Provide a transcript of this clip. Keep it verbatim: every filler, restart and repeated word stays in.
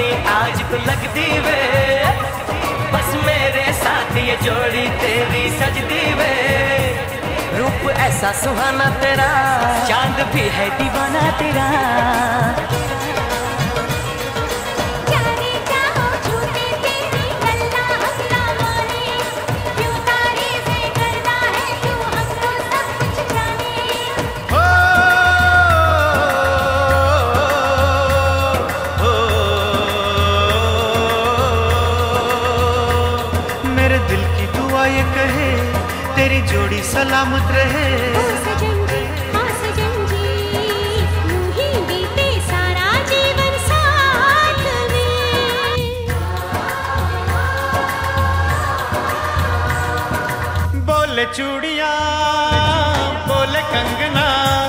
सोनी आज को लगती वे, बस मेरे साथ ये जोड़ी तेरी सजदी वे। रूप ऐसा सुहाना तेरा, चांद भी है दीवाना तेरा। ये कहे तेरी जोड़ी सलामत रहे। ओ सजन जी, हाँ सजन जी, यूं ही बीते सारा जीवन साथ में। बोले चूड़ियां बोले कंगना,